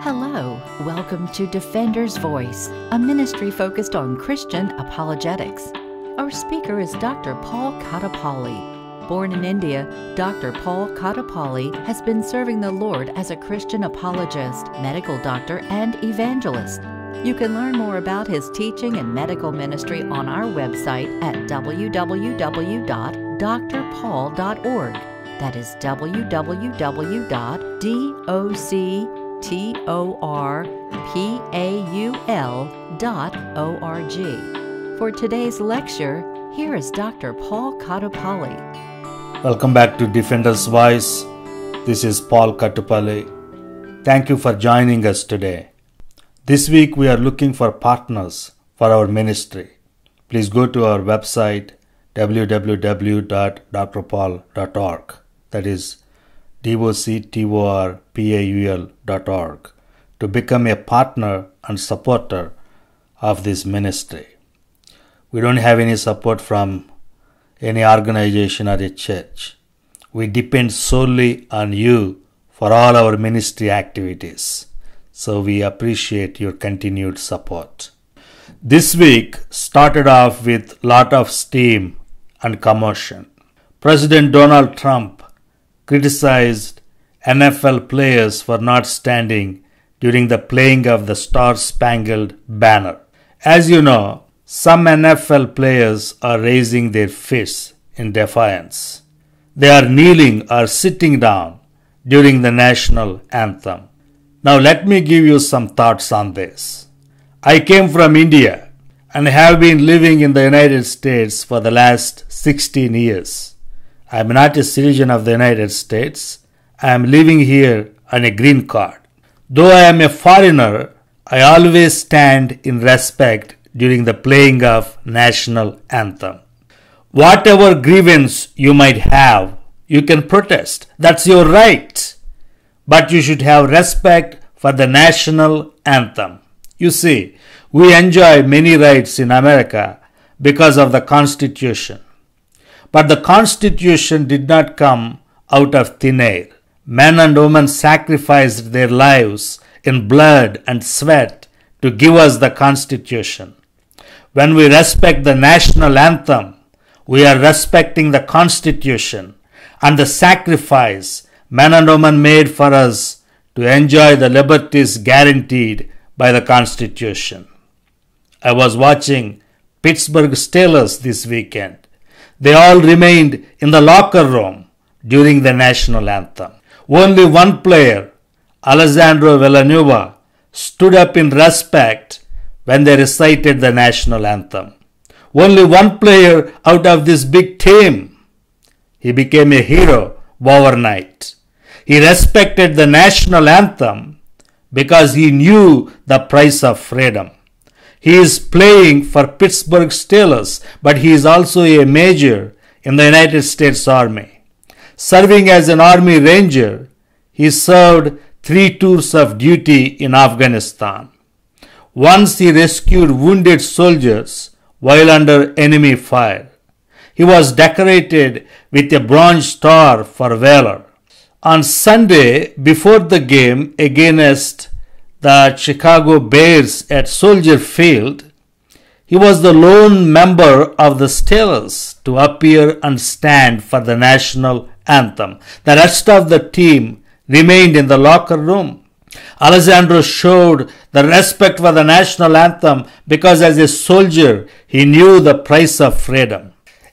Hello, welcome to Defender's Voice, a ministry focused on Christian apologetics. Our speaker is Dr. Paul Kattapalli. Born in India, Dr. Paul Kattapalli has been serving the Lord as a Christian apologist, medical doctor, and evangelist. You can learn more about his teaching and medical ministry on our website at www.drpaul.org. That is www.doctorpaul.org. For today's lecture, here is Dr. Paul Kattapalli. Welcome back to Defender's Voice. This is Paul Kattapalli. Thank you for joining us today. This week we are looking for partners for our ministry. Please go to our website www.drpaul.org. That is doctorpaul.org to become a partner and supporter of this ministry. We don't have any support from any organization or a church. We depend solely on you for all our ministry activities. So we appreciate your continued support. This week started off with a lot of steam and commotion. President Donald Trump criticized NFL players for not standing during the playing of the Star-Spangled Banner. As you know, some NFL players are raising their fists in defiance. They are kneeling or sitting down during the national anthem. Now let me give you some thoughts on this. I came from India and have been living in the United States for the last 16 years. I am not a citizen of the United States. I am living here on a green card. Though I am a foreigner, I always stand in respect during the playing of national anthem. Whatever grievance you might have, you can protest. That's your right. But you should have respect for the national anthem. You see, we enjoy many rights in America because of the Constitution. But the Constitution did not come out of thin air. Men and women sacrificed their lives in blood and sweat to give us the Constitution. When we respect the national anthem, we are respecting the Constitution and the sacrifice men and women made for us to enjoy the liberties guaranteed by the Constitution. I was watching Pittsburgh Steelers this weekend. They all remained in the locker room during the national anthem. Only one player, Alessandro Villanueva, stood up in respect when they recited the national anthem. Only one player out of this big team. He became a hero overnight. He respected the national anthem because he knew the price of freedom. He is playing for Pittsburgh Steelers, but he is also a major in the United States Army. Serving as an Army Ranger, he served 3 tours of duty in Afghanistan. Once he rescued wounded soldiers while under enemy fire. He was decorated with a Bronze Star for valor. On Sunday, before the game against the Chicago Bears at Soldier Field, he was the lone member of the Steelers to appear and stand for the national anthem. The rest of the team remained in the locker room. Alessandro showed the respect for the national anthem because as a soldier, he knew the price of freedom.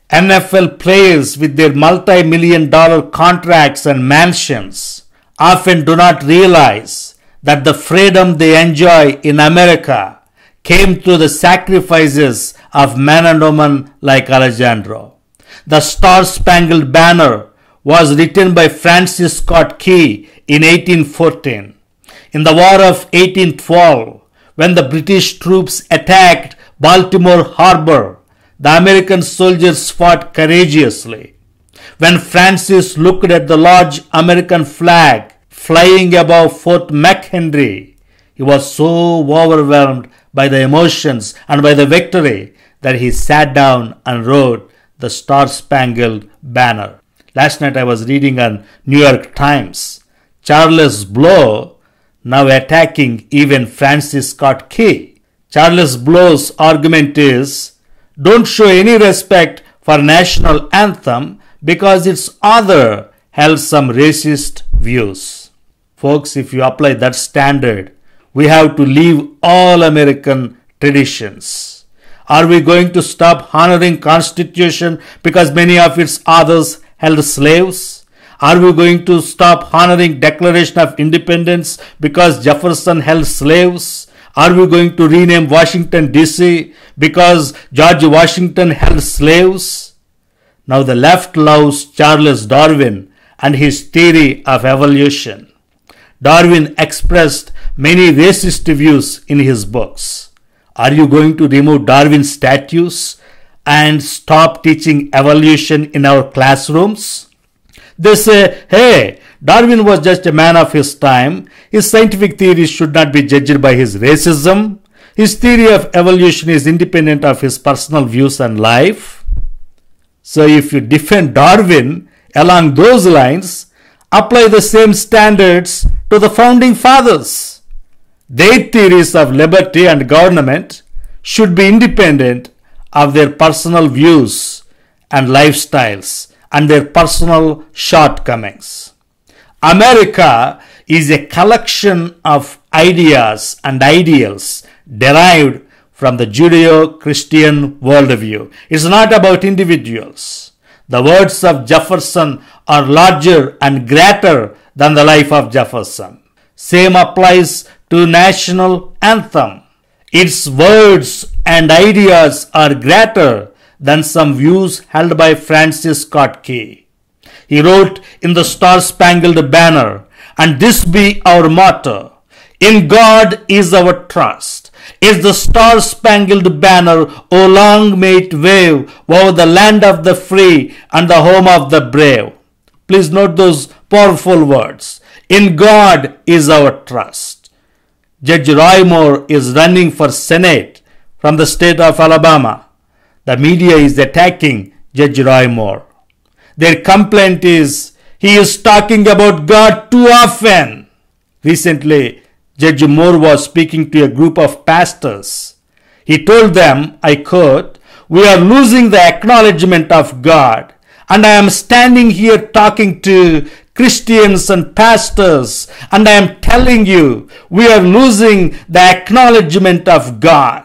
NFL players with their multi-million-dollar contracts and mansions often do not realize that the freedom they enjoy in America came through the sacrifices of men and women like Alessandro. The Star-Spangled Banner was written by Francis Scott Key in 1814. In the War of 1812, when the British troops attacked Baltimore Harbor, the American soldiers fought courageously. When Francis looked at the large American flag flying above Fort McHenry, he was so overwhelmed by the emotions and by the victory that he sat down and wrote the Star-Spangled Banner. Last night I was reading on New York Times. Charles Blow, now attacking even Francis Scott Key. Charles Blow's argument is, don't show any respect for national anthem because its author held some racist views. Folks, if you apply that standard, we have to leave all American traditions. Are we going to stop honoring Constitution because many of its authors held slaves? Are we going to stop honoring Declaration of Independence because Jefferson held slaves? Are we going to rename Washington DC because George Washington held slaves? Now the left loves Charles Darwin and his theory of evolution. Darwin expressed many racist views in his books. Are you going to remove Darwin's statues and stop teaching evolution in our classrooms? They say, hey, Darwin was just a man of his time. His scientific theories should not be judged by his racism. His theory of evolution is independent of his personal views and life. So if you defend Darwin along those lines, apply the same standards to the founding fathers. Their theories of liberty and government should be independent of their personal views and lifestyles and their personal shortcomings. America is a collection of ideas and ideals derived from the Judeo-Christian worldview. It's not about individuals. The words of Jefferson are larger and greater than the life of Jefferson. Same applies to national anthem. Its words and ideas are greater than some views held by Francis Scott Key. He wrote in the Star-Spangled Banner, and this be our motto, in God is our trust. Is the star-spangled banner, O long may it wave over the land of the free and the home of the brave. Please note those powerful words. In God is our trust. Judge Roy Moore is running for Senate from the state of Alabama. The media is attacking Judge Roy Moore. Their complaint is he is talking about God too often. Recently, Judge Moore was speaking to a group of pastors. He told them, I quote, "We are losing the acknowledgement of God, and I am standing here talking to Christians and pastors, and I am telling you, we are losing the acknowledgement of God."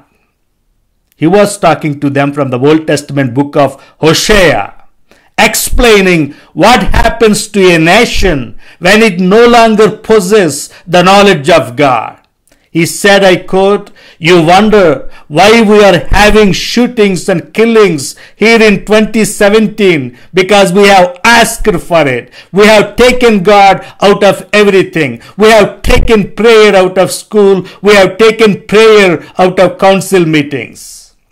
He was talking to them from the Old Testament book of Hosea, explaining what happens to a nation when it no longer possesses the knowledge of God. He said, I quote, "You wonder why we are having shootings and killings here in 2017 because we have asked for it. We have taken God out of everything. We have taken prayer out of school. We have taken prayer out of council meetings."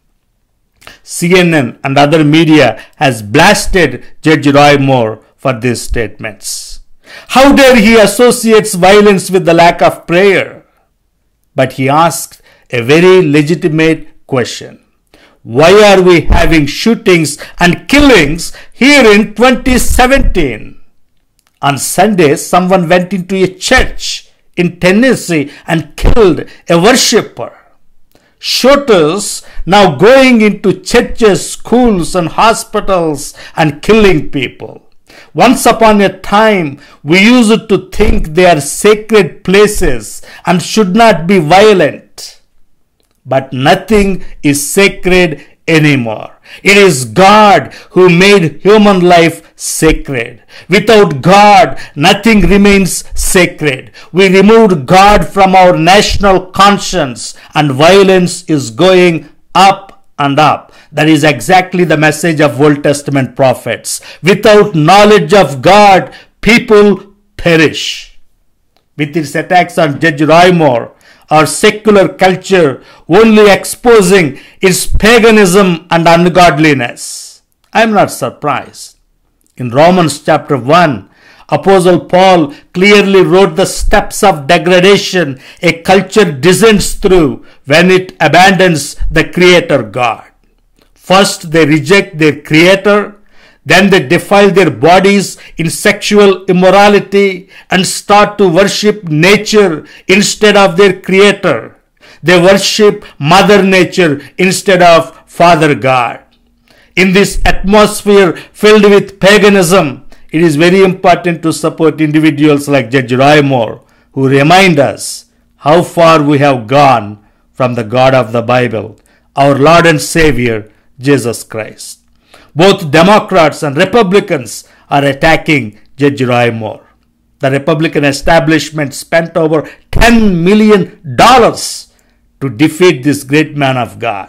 CNN and other media has blasted Judge Roy Moore for these statements. How dare he associates violence with the lack of prayer? But he asked a very legitimate question. Why are we having shootings and killings here in 2017? On Sunday, someone went into a church in Tennessee and killed a worshipper. Shooters now going into churches, schools and hospitals and killing people. Once upon a time, we used to think they are sacred places and should not be violent. But nothing is sacred anymore. It is God who made human life sacred. Without God, nothing remains sacred. We removed God from our national conscience and violence is going up and up. That is exactly the message of Old Testament prophets. Without knowledge of God, people perish. With its attacks on Judge Roy Moore, our secular culture only exposing its paganism and ungodliness. I am not surprised. In Romans chapter 1, Apostle Paul clearly wrote the steps of degradation a culture descends through when it abandons the Creator God. First, they reject their Creator, Then they defile their bodies in sexual immorality and start to worship nature instead of their creator. They worship Mother Nature instead of Father God. In this atmosphere filled with paganism, it is very important to support individuals like Judge Roy Moore, who remind us how far we have gone from the God of the Bible, our Lord and Savior, Jesus Christ. Both Democrats and Republicans are attacking Judge Roy Moore. The Republican establishment spent over $10 million to defeat this great man of God.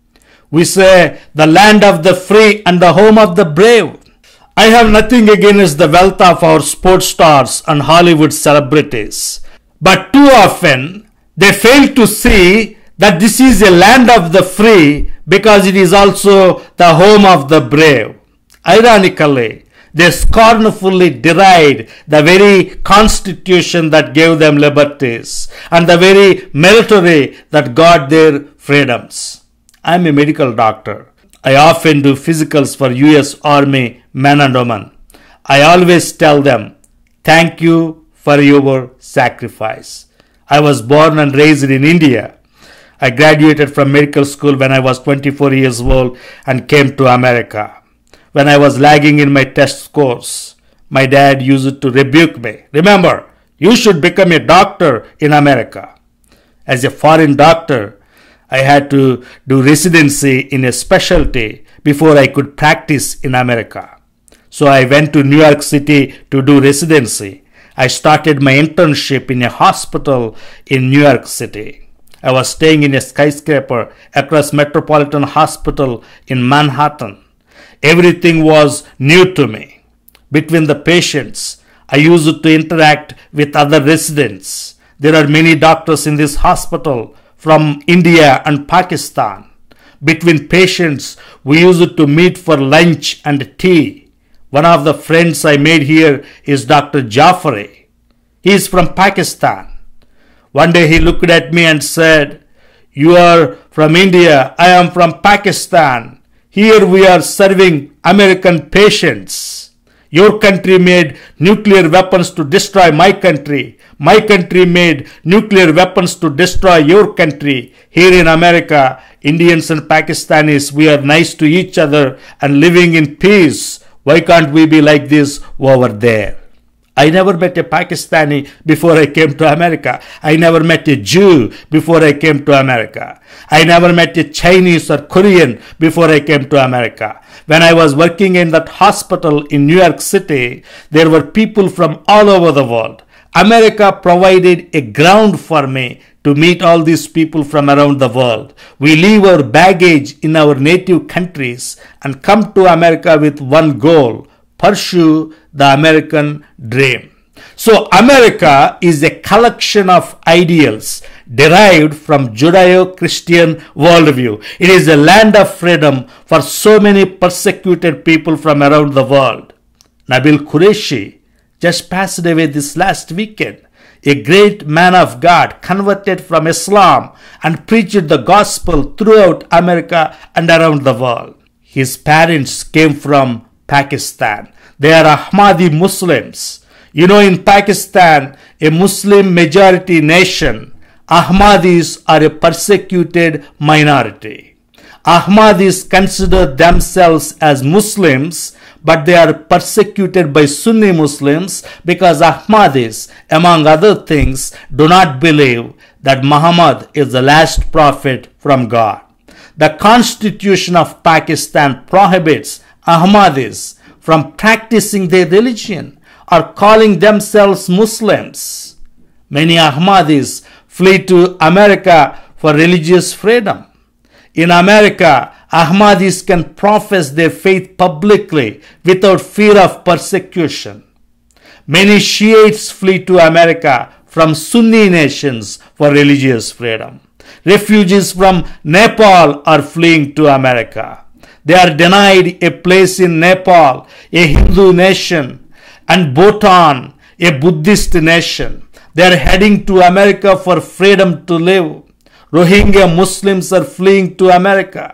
We say the land of the free and the home of the brave. I have nothing against the wealth of our sports stars and Hollywood celebrities. But too often, they fail to see that this is a land of the free because it is also the home of the brave. Ironically, they scornfully deride the very constitution that gave them liberties and the very military that got their freedoms. I am a medical doctor. I often do physicals for US Army men and women. I always tell them, thank you for your sacrifice. I was born and raised in India. I graduated from medical school when I was 24 years old and came to America. When I was lagging in my test scores, my dad used to rebuke me. Remember, you should become a doctor in America. As a foreign doctor, I had to do residency in a specialty before I could practice in America. So I went to New York City to do residency. I started my internship in a hospital in New York City. I was staying in a skyscraper across Metropolitan Hospital in Manhattan. Everything was new to me. Between the patients, I used to interact with other residents. There are many doctors in this hospital from India and Pakistan. Between patients, we used to meet for lunch and tea. One of the friends I made here is Dr. Jafari. He is from Pakistan. One day he looked at me and said, "You are from India, I am from Pakistan. Here we are serving American patients. Your country made nuclear weapons to destroy my country. My country made nuclear weapons to destroy your country. Here in America, Indians and Pakistanis, we are nice to each other and living in peace. Why can't we be like this over there?" I never met a Pakistani before I came to America. I never met a Jew before I came to America. I never met a Chinese or Korean before I came to America. When I was working in that hospital in New York City, there were people from all over the world. America provided a ground for me to meet all these people from around the world. We leave our baggage in our native countries and come to America with one goal: pursue the American dream. So America is a collection of ideals derived from Judeo-Christian worldview. It is a land of freedom for so many persecuted people from around the world. Nabil Qureshi just passed away this last weekend. A great man of God converted from Islam and preached the gospel throughout America and around the world. His parents came from Pakistan. They are Ahmadi Muslims. You know, in Pakistan, a Muslim majority nation, Ahmadis are a persecuted minority. Ahmadis consider themselves as Muslims, but they are persecuted by Sunni Muslims because Ahmadis, among other things, do not believe that Muhammad is the last prophet from God. The Constitution of Pakistan prohibits Ahmadis from practicing their religion or calling themselves Muslims. Many Ahmadis flee to America for religious freedom. In America, Ahmadis can profess their faith publicly without fear of persecution. Many Shiites flee to America from Sunni nations for religious freedom. Refugees from Nepal are fleeing to America. They are denied a place in Nepal, a Hindu nation, and Bhutan, a Buddhist nation. They are heading to America for freedom to live. Rohingya Muslims are fleeing to America.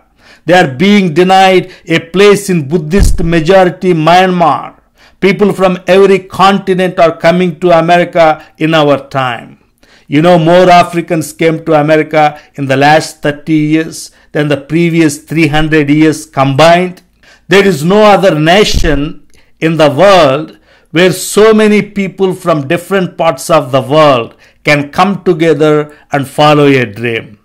They are being denied a place in Buddhist majority Myanmar. People from every continent are coming to America in our time. You know, more Africans came to America in the last 30 years than the previous 300 years combined. There is no other nation in the world where so many people from different parts of the world can come together and follow a dream.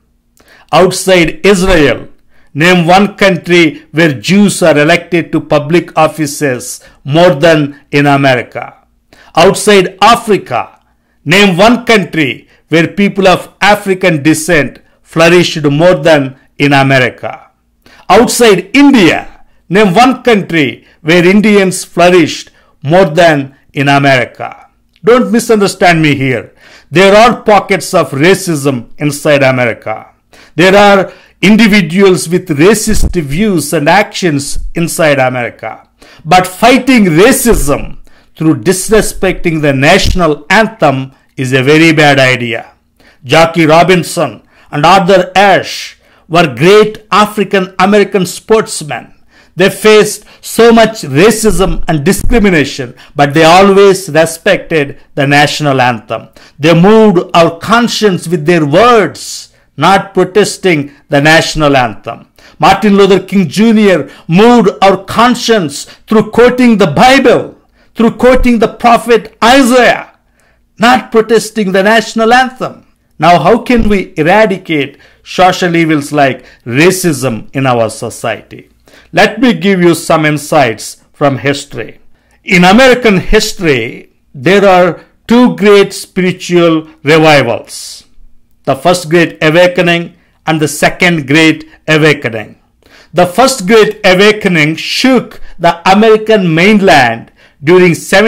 Outside Israel, name one country where Jews are elected to public offices more than in America. Outside Africa, name one country where people of African descent flourished more than in America. Outside India, name one country where Indians flourished more than in America. Don't misunderstand me here. There are pockets of racism inside America. There are individuals with racist views and actions inside America. But fighting racism through disrespecting the national anthem is a very bad idea. Jackie Robinson and Arthur Ashe were great African American sportsmen. They faced so much racism and discrimination, but they always respected the national anthem. They moved our conscience with their words, not protesting the national anthem. Martin Luther King Jr. moved our conscience through quoting the Bible, through quoting the prophet Isaiah, not protesting the national anthem. Now, how can we eradicate social evils like racism in our society? Let me give you some insights from history. In American history, there are two great spiritual revivals. The First Great Awakening and the Second Great Awakening. The First Great Awakening shook the American mainland during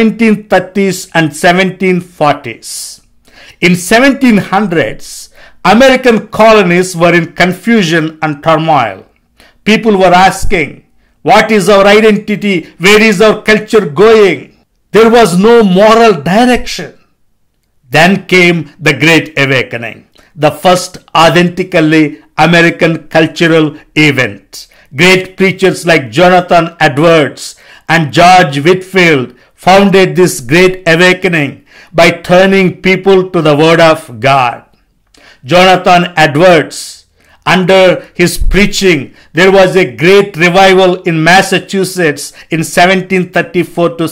1730s and 1740s. In 1700s, American colonies were in confusion and turmoil. People were asking, what is our identity? Where is our culture going? There was no moral direction. Then came the Great Awakening, the first authentically American cultural event. Great preachers like Jonathan Edwards and George Whitefield founded this Great Awakening by turning people to the Word of God. Jonathan Edwards, under his preaching, there was a great revival in Massachusetts in 1734 to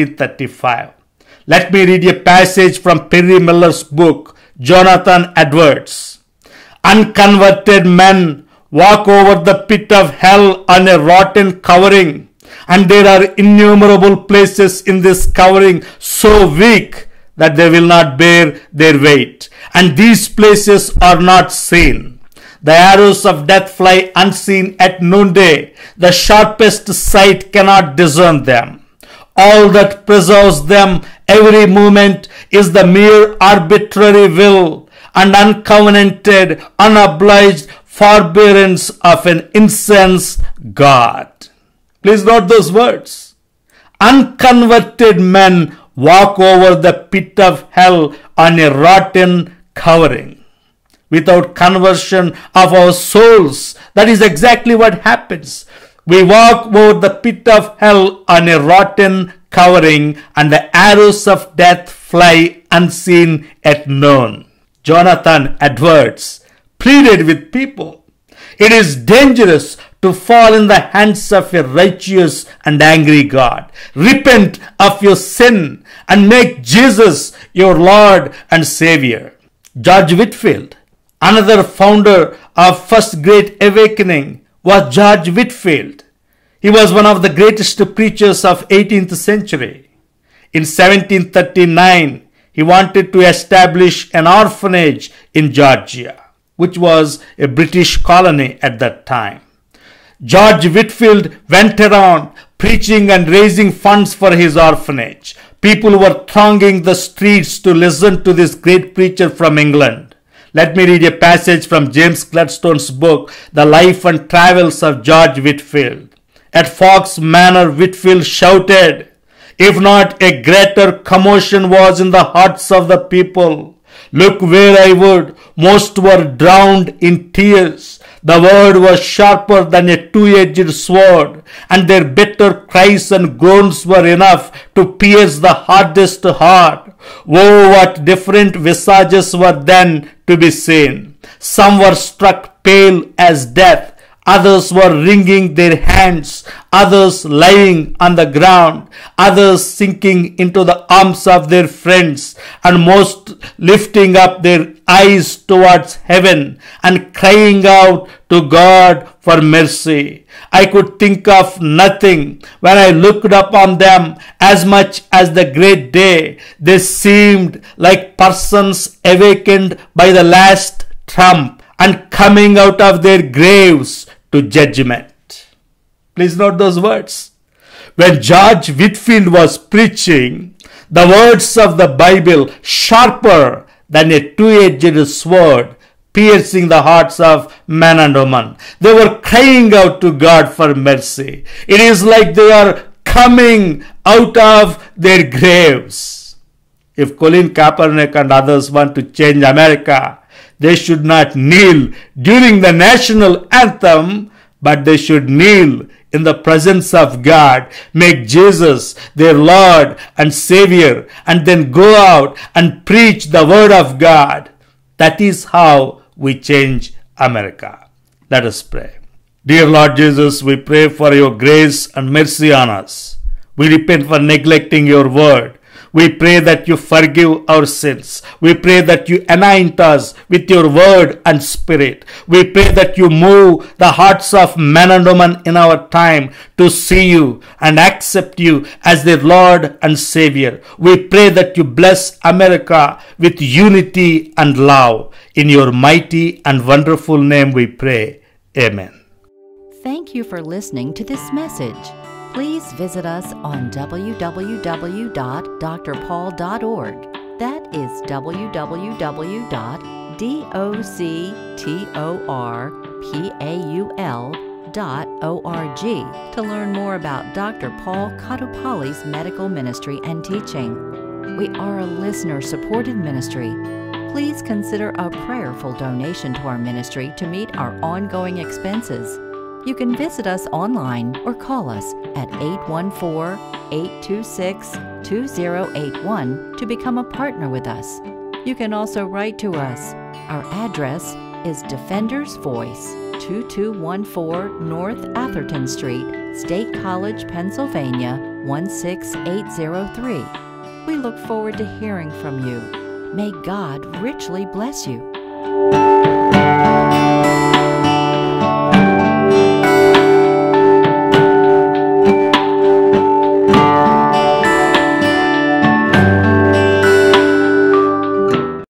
1735. Let me read a passage from Perry Miller's book, Jonathan Edwards. Unconverted men walk over the pit of hell on a rotten covering, and there are innumerable places in this covering so weak that they will not bear their weight, and these places are not seen. The arrows of death fly unseen at noonday. The sharpest sight cannot discern them. All that preserves them every moment is the mere arbitrary will and uncovenanted, unobliged forbearance of an incensed God. Please note those words. Unconverted men walk over the pit of hell on a rotten covering. Without conversion of our souls, that is exactly what happens. We walk over the pit of hell on a rotten covering, and the arrows of death fly unseen at noon. Jonathan Edwards pleaded with people. It is dangerous to fall in the hands of a righteous and angry God. Repent of your sin and make Jesus your Lord and Savior. George Whitefield, another founder of First Great Awakening, was George Whitefield. He was one of the greatest preachers of 18th century. In 1739, he wanted to establish an orphanage in Georgia, which was a British colony at that time. George Whitefield went around preaching and raising funds for his orphanage. People were thronging the streets to listen to this great preacher from England. Let me read a passage from James Gladstone's book, The Life and Travels of George Whitefield. At Fox Manor, Whitefield shouted, "If not, a greater commotion was in the hearts of the people. Look where I would, most were drowned in tears. The word was sharper than a two-edged sword, and their bitter cries and groans were enough to pierce the hardest heart. Oh, what different visages were then to be seen. Some were struck pale as death, others were wringing their hands, others lying on the ground, others sinking into the arms of their friends, and most lifting up their eyes towards heaven and crying out to God for mercy. I could think of nothing when I looked upon them as much as the great day. They seemed like persons awakened by the last trump and coming out of their graves to judgment. Please note those words. When George Whitefield was preaching, the words of the Bible sharper than a two-edged sword, piercing the hearts of man and woman. They were crying out to God for mercy. It is like they are coming out of their graves. If Colin Kaepernick and others want to change America, they should not kneel during the national anthem, but they should kneel in the presence of God, make Jesus their Lord and Savior, and then go out and preach the Word of God. That is how we change America. Let us pray. Dear Lord Jesus, we pray for your grace and mercy on us. We repent for neglecting your word. We pray that you forgive our sins. We pray that you anoint us with your word and spirit. We pray that you move the hearts of men and women in our time to see you and accept you as their Lord and Savior. We pray that you bless America with unity and love. In your mighty and wonderful name we pray. Amen. Thank you for listening to this message. Please visit us on www.drpaul.org. That is www.doctorpaul.org to learn more about Dr. Paul Katopali's medical ministry and teaching. We are a listener-supported ministry. Please consider a prayerful donation to our ministry to meet our ongoing expenses. You can visit us online or call us at 814-826-2081 to become a partner with us. You can also write to us. Our address is Defender's Voice, 2214 North Atherton Street, State College, Pennsylvania, 16803. We look forward to hearing from you. May God richly bless you.